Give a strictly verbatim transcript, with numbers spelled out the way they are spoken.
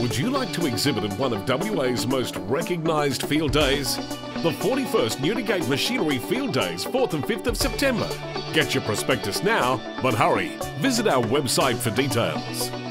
Would you like to exhibit at one of W A's most recognised field days? The forty-first Newdegate Machinery Field Days, fourth and fifth of September. Get your prospectus now, but hurry, visit our website for details.